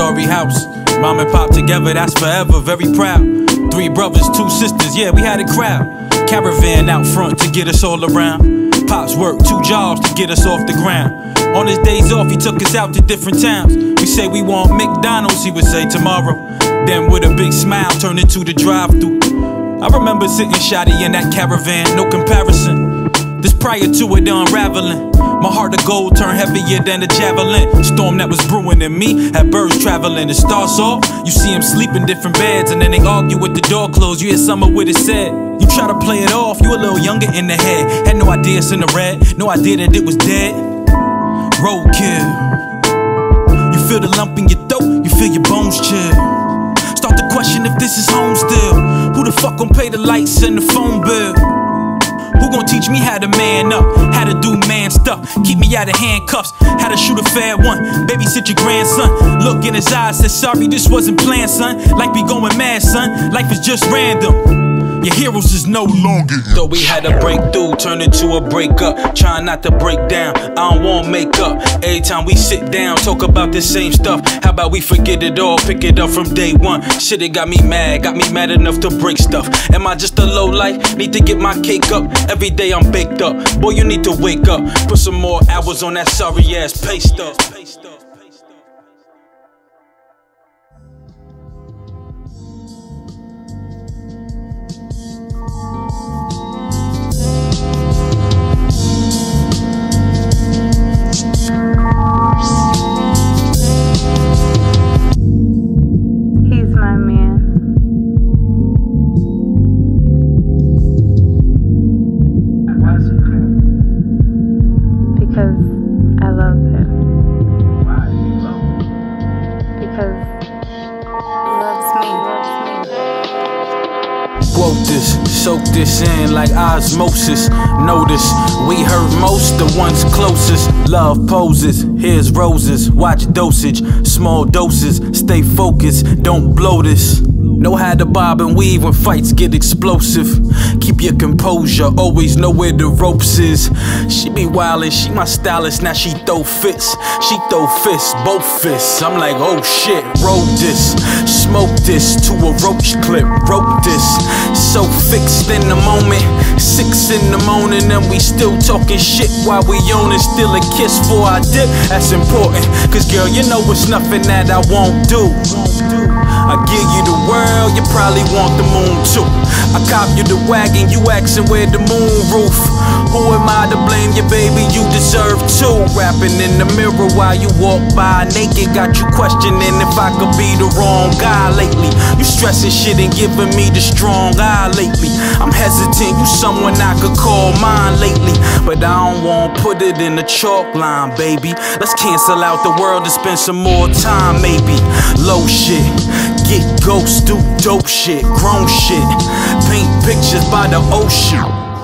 two-story house. Mom and pop together, that's forever, very proud. 3 brothers, 2 sisters, yeah, we had a crowd. Caravan out front to get us all around. Pops worked 2 jobs to get us off the ground. On his days off, he took us out to different towns. We say we want McDonald's, he would say tomorrow. Then with a big smile, turn into the drive-thru. I remember sitting shoddy in that caravan, no comparison. This prior to it unraveling. My heart of gold turned heavier than a javelin. Storm that was brewing in me had birds traveling. It starts off, you see them sleep in different beds, and then they argue with the door closed. You hear some of what it said. You try to play it off, you a little younger in the head. Had no idea it's in the red, no idea that it was dead. Roadkill. You feel the lump in your throat, you feel your bones chill. Start to question if this is home still. Who the fuck gon' pay the lights and the phone bill? Who gon' teach me how to man up, how to do man stuff, keep me out of handcuffs, how to shoot a fair one, babysit your grandson. Look in his eyes, said sorry, this wasn't planned, son. Life be going mad, son, life is just random. Your heroes is no longer. Thought we had a breakthrough, turned into a breakup. Trying not to break down, I don't want makeup. Every time we sit down, talk about the same stuff. How about we forget it all, pick it up from day one. Shit, it got me mad enough to break stuff. Am I just a low life? Need to get my cake up. Every day I'm baked up. Boy, you need to wake up. Put some more hours on that sorry ass pay stuff. Soak this in like osmosis. Notice we hurt most, the ones closest. Love poses, here's roses. Watch dosage, small doses. Stay focused, don't blow this. Know how to bob and weave when fights get explosive. Keep your composure, always know where the ropes is. She be wildin', she my stylist, now she throw fits. She throw fists, both fists. I'm like, oh shit, roll this. Smoke this to a roach clip, rope this. So fixed in the moment, 6 in the morning, and we still talking shit while we on it. Still a kiss for our dip, that's important. Cause girl, you know it's nothing that I won't do. I give you the world, you probably want the moon too. I cop you the wagon, you asking where the moon roof. Who am I to blame you, baby? You deserve to. Rapping in the mirror while you walk by naked, got you questioning if I could be the wrong guy lately. You stressing shit and giving me the strong eye lately. I'm hesitant, you someone I could call mine lately, but I don't want put it in the chalk line, baby. Let's cancel out the world and spend some more time, maybe. Low shit, get ghosts, do dope shit, grown shit, paint pictures by the ocean.